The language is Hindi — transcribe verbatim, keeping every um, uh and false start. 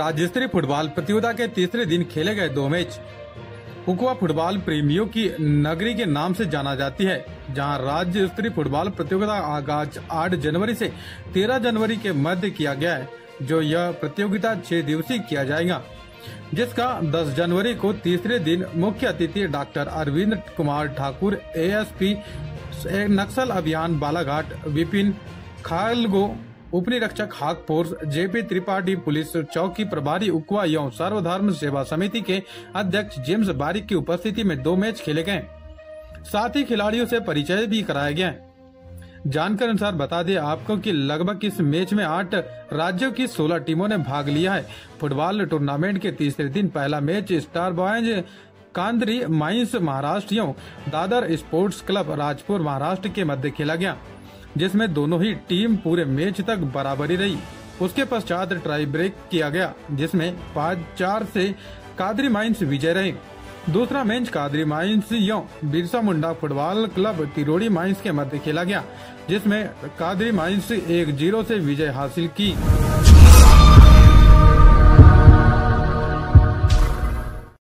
राज्य स्तरीय फुटबॉल प्रतियोगिता के तीसरे दिन खेले गए दो मैच। उकवा फुटबॉल प्रेमियों की नगरी के नाम से जाना जाती है, जहां राज्य स्तरीय फुटबॉल प्रतियोगिता आगाज आठ जनवरी से तेरह जनवरी के मध्य किया गया है, जो यह प्रतियोगिता छह दिवसीय किया जाएगा, जिसका दस जनवरी को तीसरे दिन मुख्य अतिथि डॉक्टर अरविंद कुमार ठाकुर, एएसपी नक्सल अभियान बालाघाट विपिन खालगो, उपनिरीक्षक हाक फोर्स जेपी त्रिपाठी, पुलिस चौकी प्रभारी उकवा एवं सर्वधर्म सेवा समिति के अध्यक्ष जेम्स बारिक की उपस्थिति में दो मैच खेले गए। साथ ही खिलाड़ियों से परिचय भी कराया गया। जानकारी अनुसार बता दें आपको कि लगभग इस मैच में आठ राज्यों की सोलह टीमों ने भाग लिया है। फुटबॉल टूर्नामेंट के तीसरे दिन पहला match Star Boys Kandri mines Maharashtra एवं दादर स्पोर्ट्स क्लब राजपुर महाराष्ट्र के मध्य खेला गया, जिसमें दोनों ही टीम पूरे मैच तक बराबरी रही। उसके पश्चात ट्राई ब्रेक किया गया, जिसमें पाँच चार से कादरी माइंस विजय रहे। दूसरा मैच कादरी माइंस एवं Birsa Munda football club Tirodi mines के मध्य खेला गया, जिसमें कादरी माइंस एक जीरो से विजय हासिल की।